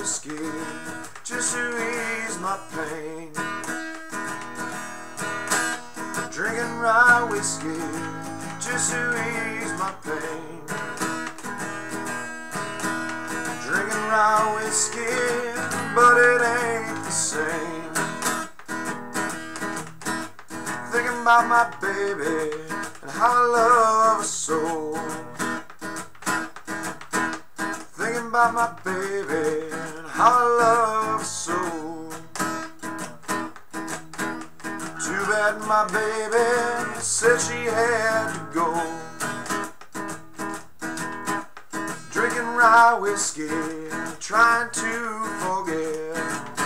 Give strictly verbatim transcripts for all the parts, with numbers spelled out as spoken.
whiskey just to ease my pain. Drinking rye whiskey just to ease my pain. Drinking rye whiskey, but it ain't the same. Thinking about my baby and how I love her so. Thinking about my baby and how I love her so. Too bad my baby said she had to go. Drinking rye whiskey, trying to forget.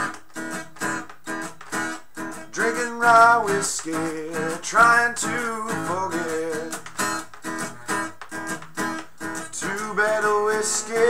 Drinking rye whiskey, trying to forget. Too bad whiskey